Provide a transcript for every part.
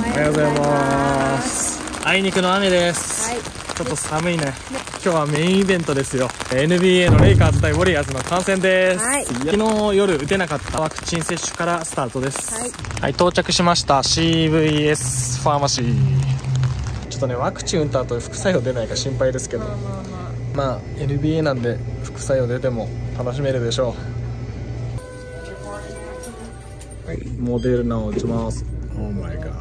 おはようございます。あいにくの雨です、はい、ちょっと寒いね。今日はメインイベントですよ。 NBA のレイカーズ対ウォリアーズの観戦です、はい、昨日夜打てなかったワクチン接種からスタートです。はい、はい、到着しました。 CVS ファーマシー。ちょっとね、ワクチン打った後副作用出ないか心配ですけど、まあ NBA なんで副作用出ても楽しめるでしょう。はい、モデルナを打ちます。 Oh my god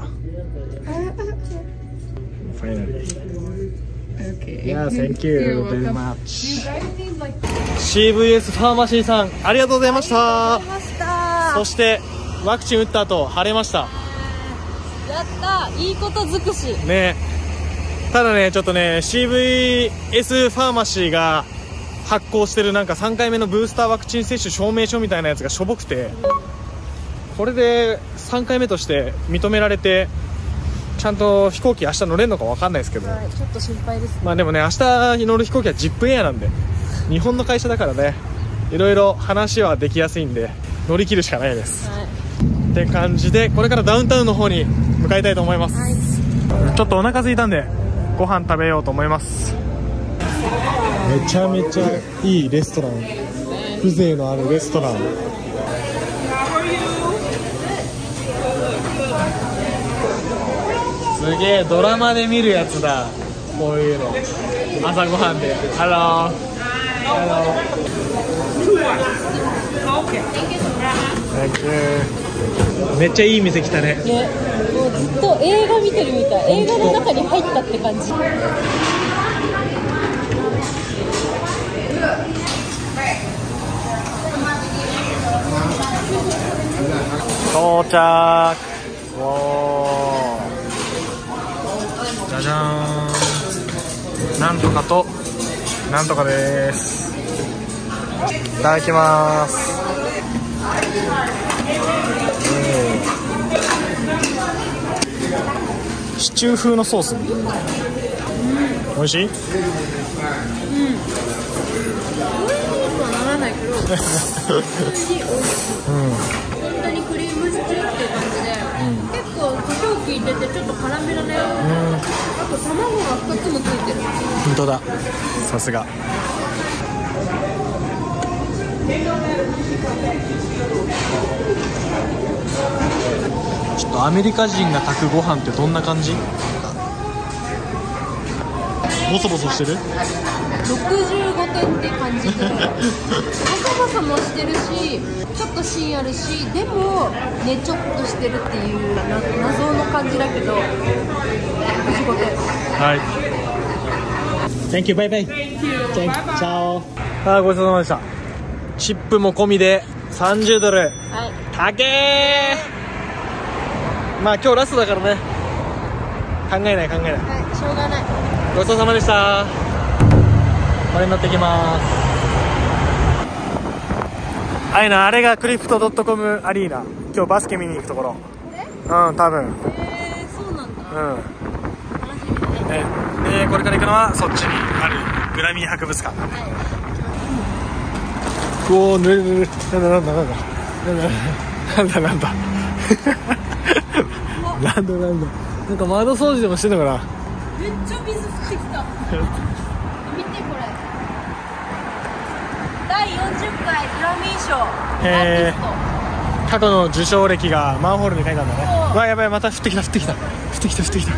finally okay. Yeah, thank you very much. CVS ファーマシーさん、ありがとうございました。そしてワクチン打った後晴れました。 やった、いいこと尽くしね。ただね、ちょっとね CVS ファーマシーが発行してるなんか3回目のブースターワクチン接種証明書みたいなやつがしょぼくて、これで3回目として認められてちゃんと飛行機明日乗れるのか分かんないですけど、 はい、ちょっと心配ですね。 まあでもね、明日乗る飛行機はジップエアなんで、日本の会社だからね、いろいろ話はできやすいんで乗り切るしかないです、はい、って感じでこれからダウンタウンの方に向かいたいと思います、はい、ちょっとお腹空いたんでご飯食べようと思います。めちゃめちゃいいレストラン、風情のあるレストラン。すげえ、ドラマで見るやつだ、こういうの。朝ごはんでハローめっちゃいい店来たね。ね、もうずっと映画見てるみたい。映画の中に入ったって感じ。到着。おー、じゃじゃーん。なんとかとなんとかです。いただきます。シチュー風のソース、美味しい？ならないけど本当にクリームシチューっていう感じで、結構胡椒効いててちょっと辛めだね。あと卵が2つもついてる。本当だ、さすが。ちょっとアメリカ人が炊くご飯ってどんな感じ？ボソボソしてる？65点って感じでボソボソもしてるし、ちょっと芯あるし、でもねちょっとしてるっていう謎の感じだけど65点。はい、 Thank you, bye bye. Ciao. あ、ごちそうさまでした。チップも込みで$30。はい、高えー。まあ今日ラストだからね、考えない。はい、しょうがない。ごちそうさまでした。これに乗ってきます。あれがクリプト.com アリーナ。今日バスケ見に行くところ。多分。そうなんだ。楽しみだね。でこれから行くのはそっちにあるグラミー博物館。うおー、ぬるぬる。なんだなんか窓掃除でもしてんのかな。めっちゃ水降ってきた見てこれ、第40回グラミー賞アーティスト、過去の受賞歴がマンホールに書いたんだね。うわ、やばい、また降ってきた。ここの道ずーっと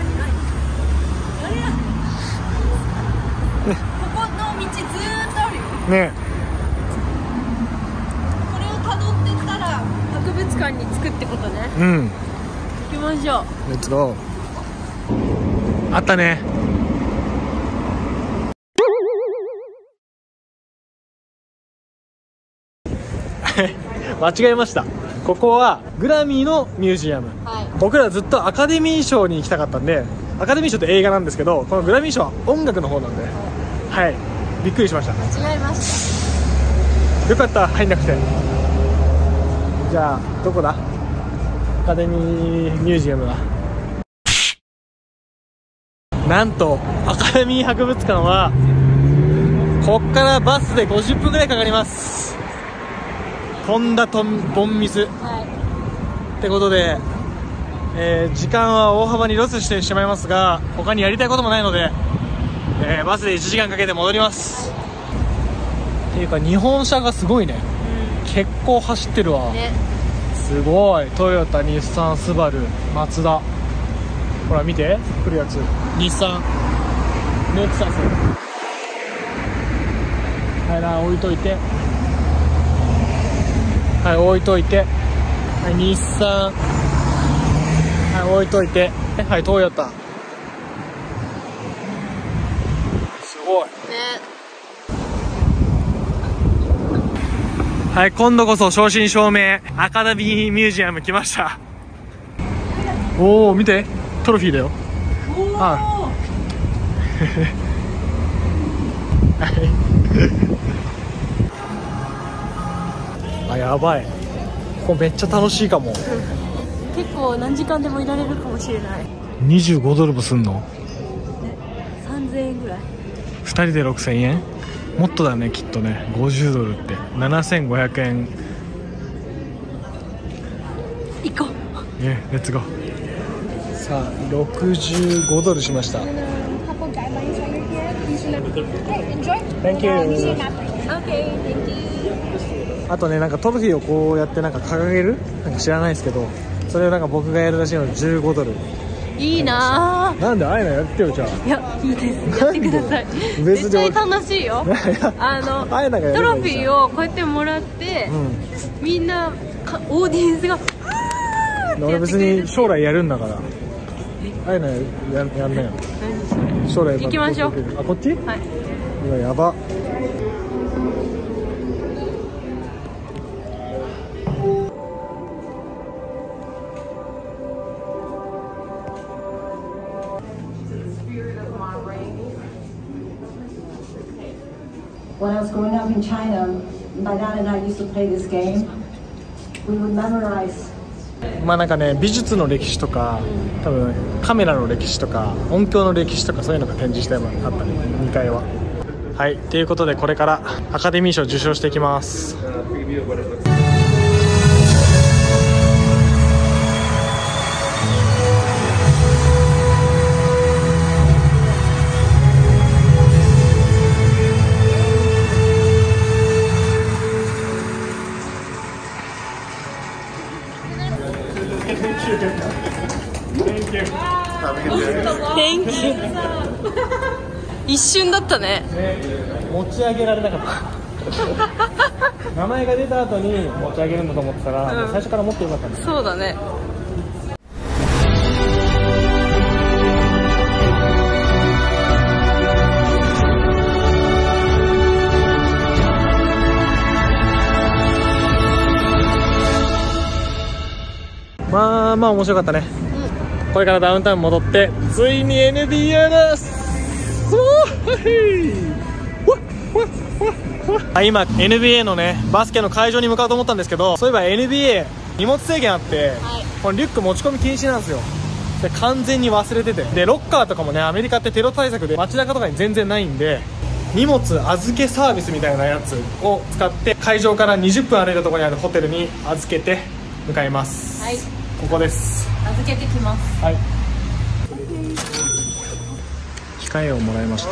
あるよね。これを辿ってったら博物館に着くってことね。行きましょう。レッツゴー。あったね。間違えました。ここはグラミーのミュージアム、はい、僕らずっとアカデミー賞に行きたかったんで、アカデミー賞って映画なんですけど、このグラミー賞は音楽の方なんで、はい、びっくりしました。間違えました。よかった、入んなくて。じゃあどこだ、アカデミーミュージアムは。なんとアカデミー博物館はこっからバスで50分ぐらいかかります。とんだボンミス、はい、ってことで時間は大幅にロスしてしまいますが、他にやりたいこともないので、バスで1時間かけて戻ります。っていうか日本車がすごいね、結構走ってるわ、 ね、 すごい。トヨタ、日産、スバル、マツダ、ほら見て来るやつ、日産、レクサス。はい、置いといて、はい、置いといて、はい、日産、はい、置いといて、はい、トヨタ。すごいね。 はい、今度こそ正真正銘アカデミーミュージアム来ました。おお、見て、トロフィーだよ。あ、やばい、ここめっちゃ楽しいかも。 結構何時間でもいられるかもしれない。 25ドルもすんの 3000円ぐらい。 2人で6000円、もっとだねきっとね。50ドルって7500円。 行こう。 ね、レッツゴー。さあ65ドルしました。 Thank you。 あとね、なんかトロフィーをこうやってなんか掲げる、なんか知らないですけど、それをなんか僕がやるらしいので15ドル。 いいなぁ。 なんでああいうのやってよ、じゃあ。 いや、いいです。やってください。めっちゃ楽しいよ。トロフィーをこうやってもらって、みんなオーディエンスが俺別に将来やるんだから、ああいうのやんなよ。将来行きましょう。 あ、こっち？はい。うわ、やば。 When I was growing up in China, my dad and I used to play this game. We would memorize. まあなんかね、美術の歴史とか、多分カメラの歴史とか音響の歴史とか、そういうのが展示してあったね、2階は。はい、ということでこれからアカデミー賞受賞していきます。 一瞬だったね。 持ち上げられなかった名前が出た後に持ち上げるんだと思ってたら、最初から持ってよかったんです。 そうだね。 まあ面白かったね。これからダウンタウン戻ってついに NBA です。今 NBA のねバスケの会場に向かうと思ったんですけど、そういえば NBA 荷物制限あって、このリュック持ち込み禁止なんですよ。で完全に忘れてて、でロッカーとかもね、アメリカってテロ対策で街中とかに全然ないんで、荷物預けサービスみたいなやつを使って会場から20分歩いたところにあるホテルに預けて向かいます。はい、ここです。 預けてきます。 はい、控えをもらいました。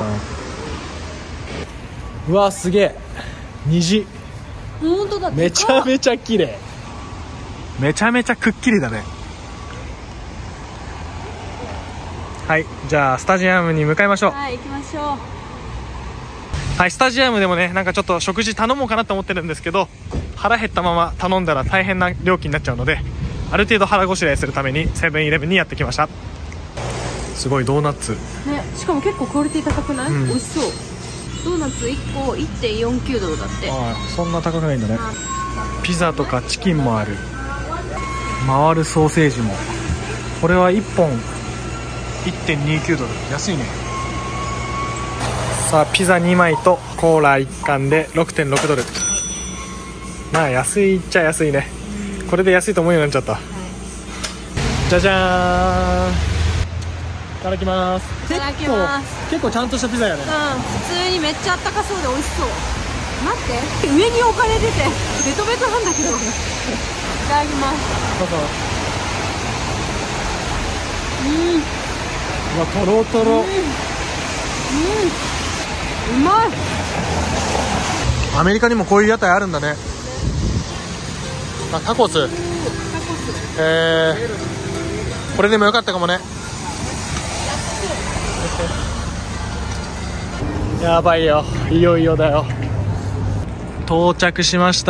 うわすげえ、虹、 本当だ、 めちゃめちゃ綺麗、めちゃめちゃくっきりだね。はい、じゃあスタジアムに向かいましょう。 はい、行きましょう。 はい、スタジアムでもね、なんかちょっと食事頼もうかなと思ってるんですけど、腹減ったまま頼んだら大変な料金になっちゃうので、ある程度腹ごしらえするためにセブンイレブンにやってきました。すごいドーナツ、 ね、しかも結構クオリティ高くない？美味しそう。ドーナツ1個 1.49 ドルだって。 ああ、そんな高くないんだね。ピザとかチキンもある。回るソーセージも。これは1本 1.29 ドル、安いね。さあピザ2枚とコーラ1缶で 6.6 ドル。まあ安いっちゃ安いね。これで安いと思うようになっちゃった。じゃじゃーん、いただきます。 いただきます。 結構ちゃんとしたピザやね。 普通にめっちゃあったかそうで美味しそう。待って、上に置かれててベトベトなんだけど。いただきます。 そうそう。 うわ、とろとろ。 うまい。 アメリカにもこういう屋台あるんだね。あ、タコス。これでもよかったかもね。やばいよ、いよいよだよ。到着しました。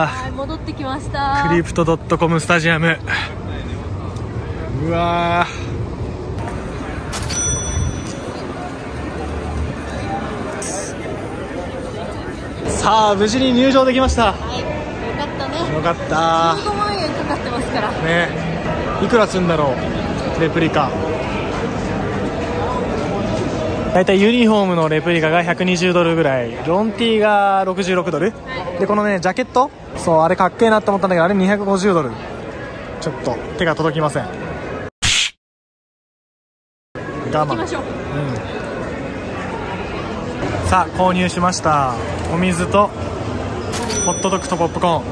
はい、戻ってきました。 クリプト.comスタジアム。うわー、さあ無事に入場できました。 はい、よかったね。 よかった 15万円かかってますからね。いくらすんだろう、レプリカ。だいたいユニフォームのレプリカが120ドルぐらい、ロンティーが66ドル、でこのねジャケット、そうあれかっけえなって思ったんだけど、あれ250ドル。ちょっと手が届きません。我慢。 行きましょう。 さあ購入しました。お水とホットドッグとポップコーン、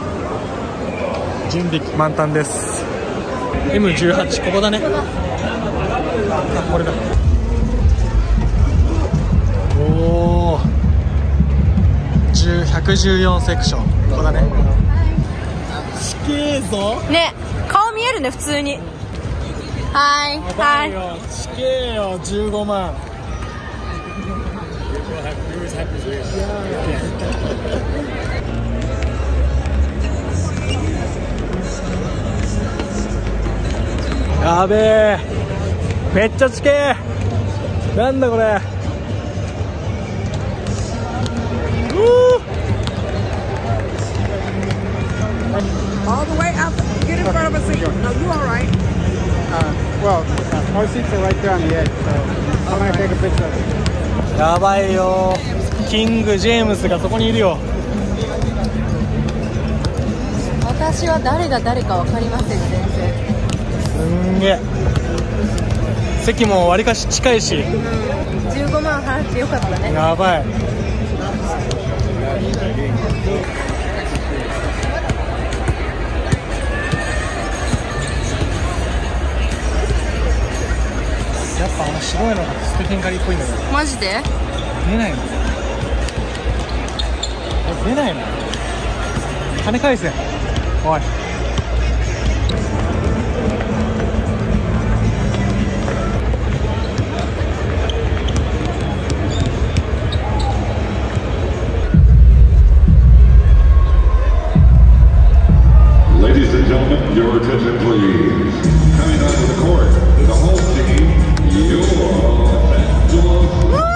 準備満タンです。 M18 ここだね。あ、これだ。おお、114セクション、ここだね。ちけえぞね、顔見えるね普通に。はいはい。 ちけえよ、15万。やべえ、めっちゃちけえ。なんだこれ。 All the way up. Get in front of a seat. No, you all right. Well, our seats are right there on the edge, so I'm gonna take a picture of it. やばいよ、キング・ジェームスがそこにいるよ。 私は誰が誰か分かりません、全然。 すんげえ、席もわりかし近いし、 15万払ってよかったね。 やばい。やっぱあの白いのがステフィンカリーっぽいんだけど、 マジで出ないの。出ないの。金返せ、おい。 Ladies and gentlemen, your attention please. Coming onto the court, the home team, your Los Angeles.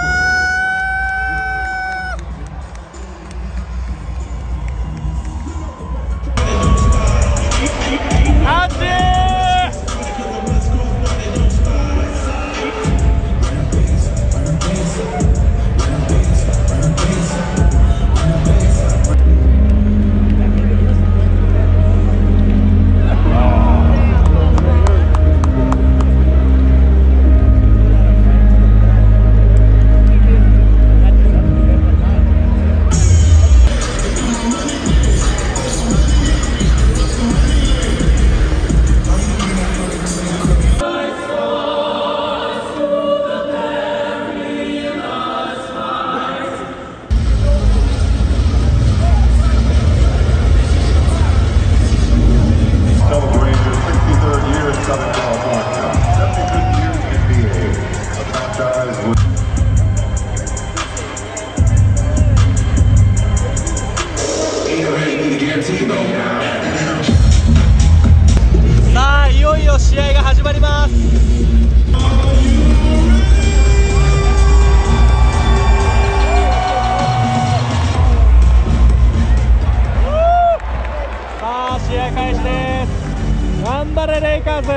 さあいよいよ試合が始まります。さあ試合開始です。頑張れレイカーズ。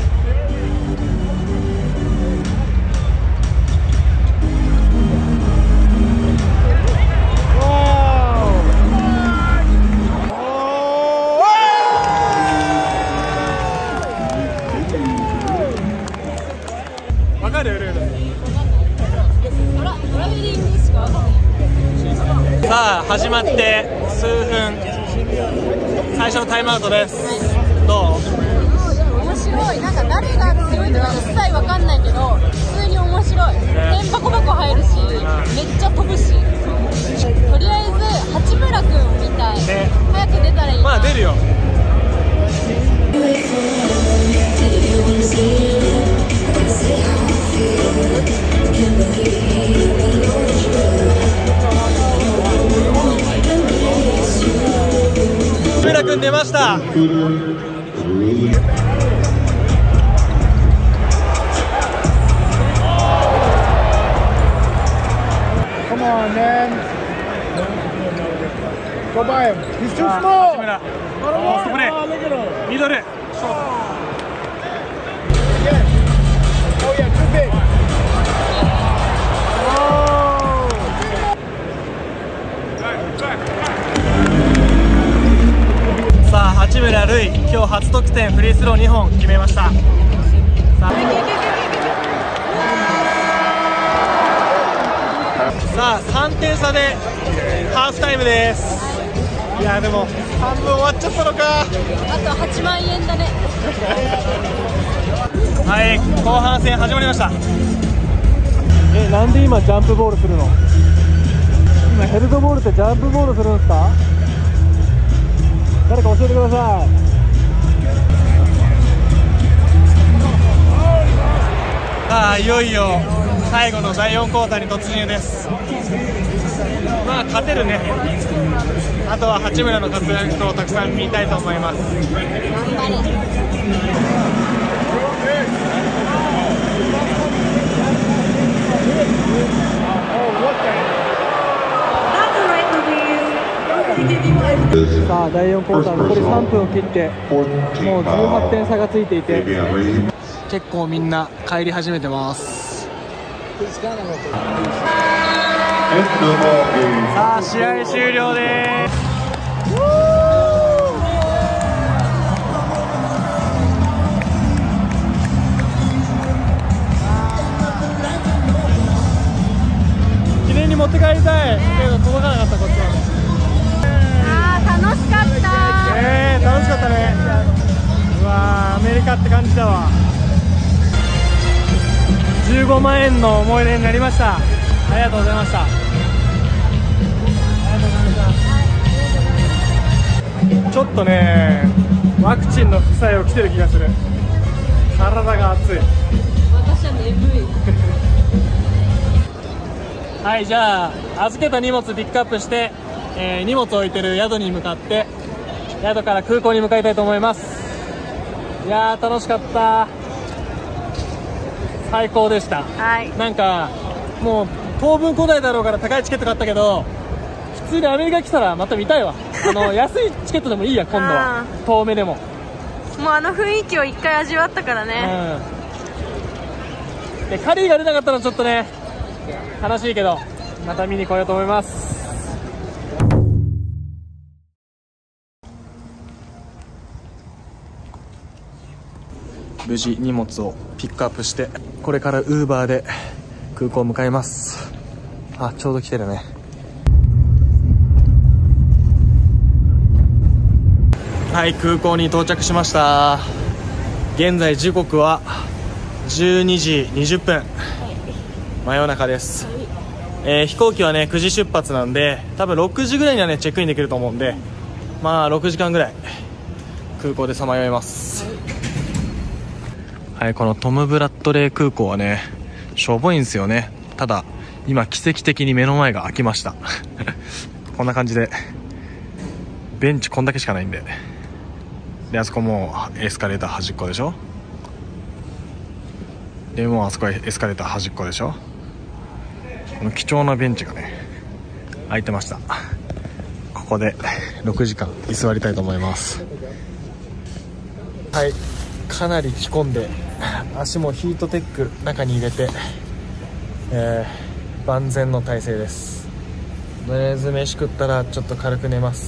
わかるルール。さあ始まって数分、最初のタイムアウトです。どう？ 面白白い。なんか誰が強いとか一切わかんないけど普通に面白い。点バコバコ入るしめっちゃ飛ぶし、とりあえず八村君みたい、早く出たらいいな。 まあ出るよ。八村君出ました。 Come on, man. Go by him. He's too 八 small. 村ポストプレー、ミドル、 Yeah. Oh yeah, too big. さあ八村塁、今日初得点、フリースロー2本決めました。さあ3点差でハーフタイムです。いやでも半分終わっちゃったのか。 あと8万円だね。 はい、後半戦始まりました。なんで今ジャンプボールするの？今ヘルドボールってジャンプボールするんですか？誰か教えてください。さあいよいよ最後の第4クォーターに突入です。まあ勝てるね。あとは八村の活躍をたくさん見たいと思います。さあ第4クォーター残り3分を切ってもう18点差がついていて結構みんな帰り始めてます。さあ試合終了です。記念に持って帰りたいけど届かなかったこっちは。 楽しかった。 楽しかったね。うわーアメリカって感じだわ。15万円の思い出になりました。ありがとうございました。ありがとうございました。ちょっとねワクチンの副作用来てる気がする。体が熱い。 私は眠い。 はい、じゃあ預けた荷物ピックアップして、荷物を置いてる宿に向かって宿から空港に向かいたいと思います。いやー楽しかった。最高でした。 はい。 なんかもう当分来ないだろうから高いチケット買ったけど普通にアメリカ来たらまた見たいわ。安いチケットでもいいや今度は。遠目でももうあの雰囲気を一回味わったからね。 でカリーが出なかったのちょっとね悲しいけどまた見に来ようと思います。無事荷物をピックアップしてこれからウーバーで空港向かいます。あ、ちょうど来てるね。はい、空港に到着しました。現在時刻は12時20分、真夜中です。飛行機はね9時出発なんで多分6時ぐらいにはねチェックインできると思うんで、まあ6時間ぐらい空港でさまよいます。はい、このトム・ブラッドレー空港はねしょぼいんですよね。ただ今奇跡的に目の前が開きましたこんな感じでベンチこんだけしかないんで、あそこもうエスカレーター端っこでしょ。でもうあそこはエスカレーター端っこでしょ。この貴重なベンチがね空いてました。ここで6時間居座りたいと思います。はい、かなり着込んで足もヒートテック中に入れて、万全の体勢です。とりあえず飯食ったらちょっと軽く寝ます。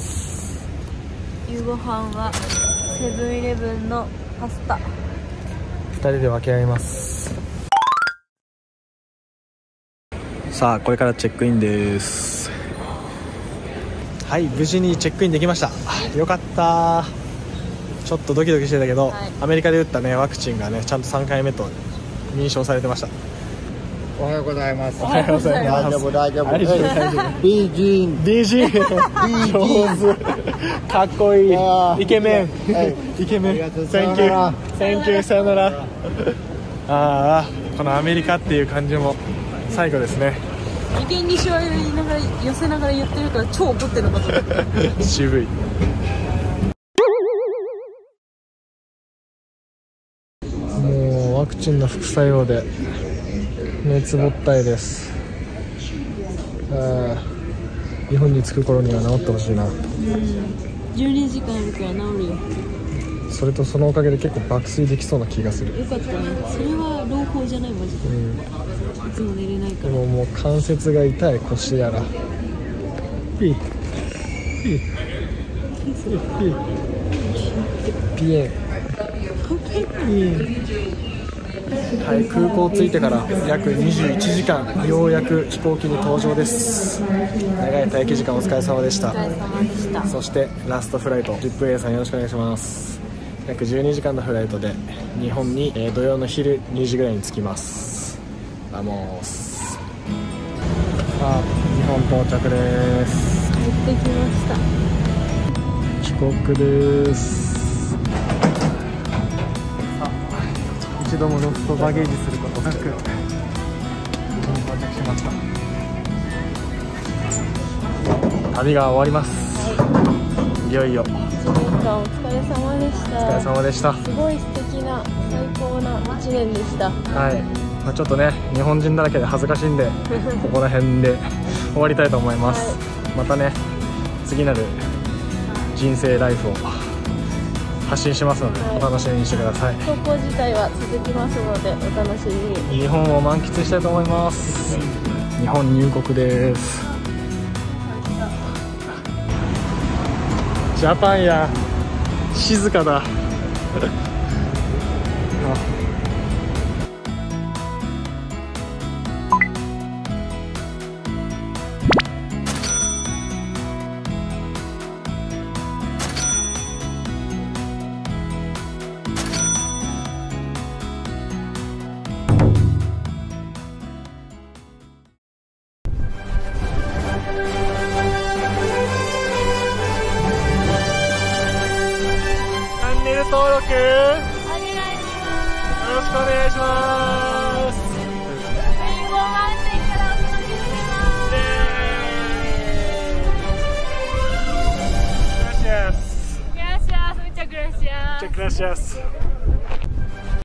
夕ご飯はセブンイレブンのパスタ。 2人で分け合います。さあこれからチェックインです。はい、無事にチェックインできました。よかった。 ちょっとドキドキしてたけど、 はいアメリカで打ったねワクチンがねちゃんと3回目と認証されてました。 おはようございます。 おはようございます。 大丈夫大丈夫。 大丈夫大丈夫。 B ジーン DJ 上手、かっこいい、イケメン、イケメン。 ありがとう。 Thank you さよなら。ああ、このアメリカっていう感じも最後ですね。 眉間にしわ寄りながら寄せながら言ってるから超怒ってるのかと思って渋い。もうワクチンの副作用で熱ぼったいです。日本に着く頃には治ってほしいな。 12時間あるから治るよ。 それとそのおかげで結構爆睡できそうな気がする。 よかったね。それは朗報じゃないマジで。いつも寝れないから。 でももう関節が痛い、腰やら。ピーピーピーピエンはい、空港着いてから約21時間、ようやく飛行機に搭乗です。長い待機時間お疲れ様でした。 お疲れ様でした。 そしてラストフライト、リップ A さんよろしくお願いします。約12時間のフライトで日本に、土曜の昼2時ぐらいに着きます。バモース。日本到着です。 帰ってきました。 帰国です。一度もロストバゲージすることなく到着しました。旅が終わります、いよいよ。 1年間お疲れ様でした。 お疲れ様でした。 すごい素敵な最高な1年でした。 はい、ちょっとね日本人だらけで恥ずかしいんでここら辺で終わりたいと思います、またね次なる人生ライフを発信しますので、お楽しみにしてください。 投稿自体は続きますのでお楽しみに。 日本を満喫したいと思います。日本入国です。ジャパンや静かだ。登録よろしくお願いします。 レインボーマウンテンからお届けしてます。 Gracias. Gracias, muchas gracias. Muchas gracias.